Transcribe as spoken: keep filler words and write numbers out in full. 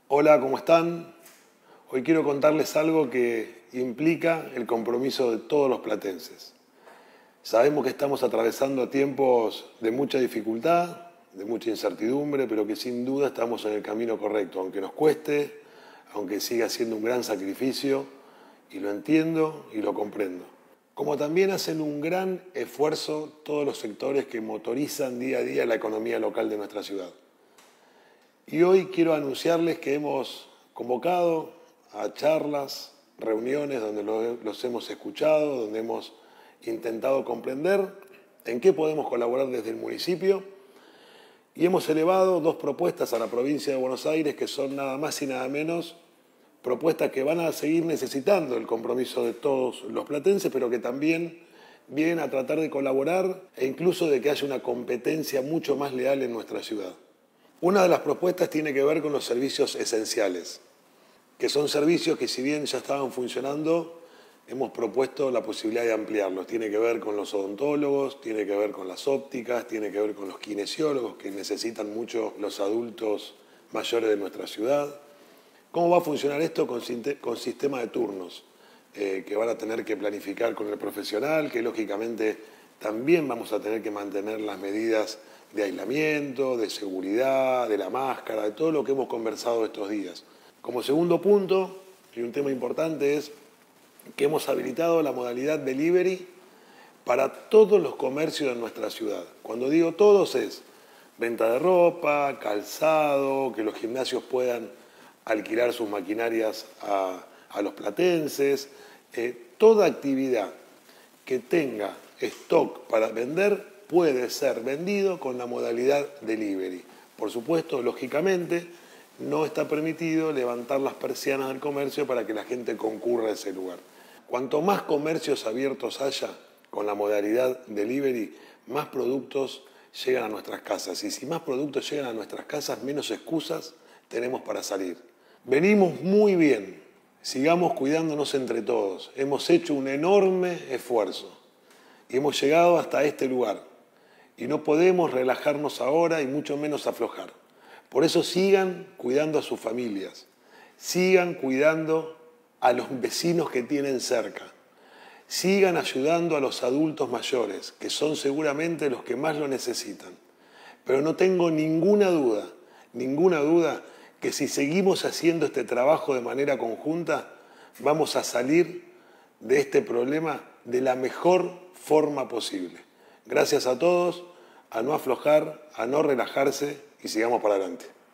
Hola, ¿cómo están? Hoy quiero contarles algo que implica el compromiso de todos los platenses. Sabemos que estamos atravesando tiempos de mucha dificultad, de mucha incertidumbre, pero que sin duda estamos en el camino correcto, aunque nos cueste, aunque siga siendo un gran sacrificio, y lo entiendo y lo comprendo. Como también hacen un gran esfuerzo todos los sectores que motorizan día a día la economía local de nuestra ciudad. Y hoy quiero anunciarles que hemos convocado a charlas, reuniones donde los hemos escuchado, donde hemos intentado comprender en qué podemos colaborar desde el municipio, y hemos elevado dos propuestas a la provincia de Buenos Aires que son nada más y nada menos propuestas que van a seguir necesitando el compromiso de todos los platenses, pero que también vienen a tratar de colaborar e incluso de que haya una competencia mucho más leal en nuestra ciudad. Una de las propuestas tiene que ver con los servicios esenciales, que son servicios que si bien ya estaban funcionando, hemos propuesto la posibilidad de ampliarlos. Tiene que ver con los odontólogos, tiene que ver con las ópticas, tiene que ver con los kinesiólogos, que necesitan mucho los adultos mayores de nuestra ciudad. ¿Cómo va a funcionar esto? Con, con sistema de turnos, eh, que van a tener que planificar con el profesional, que lógicamente también vamos a tener que mantener las medidas de aislamiento, de seguridad, de la máscara, de todo lo que hemos conversado estos días. Como segundo punto, y un tema importante, es que hemos habilitado la modalidad delivery para todos los comercios de nuestra ciudad. Cuando digo todos es venta de ropa, calzado, que los gimnasios puedan alquilar sus maquinarias a, a los platenses, eh, toda actividad que tenga stock para vender puede ser vendido con la modalidad delivery. Por supuesto, lógicamente, no está permitido levantar las persianas del comercio para que la gente concurra a ese lugar. Cuanto más comercios abiertos haya con la modalidad delivery, más productos llegan a nuestras casas. Y si más productos llegan a nuestras casas, menos excusas tenemos para salir. Venimos muy bien, sigamos cuidándonos entre todos. Hemos hecho un enorme esfuerzo y hemos llegado hasta este lugar. Y no podemos relajarnos ahora y mucho menos aflojar. Por eso sigan cuidando a sus familias, sigan cuidando a los vecinos que tienen cerca, sigan ayudando a los adultos mayores, que son seguramente los que más lo necesitan. Pero no tengo ninguna duda, ninguna duda que si seguimos haciendo este trabajo de manera conjunta, vamos a salir de este problema de la mejor forma posible. Gracias a todos, a no aflojar, a no relajarse y sigamos para adelante.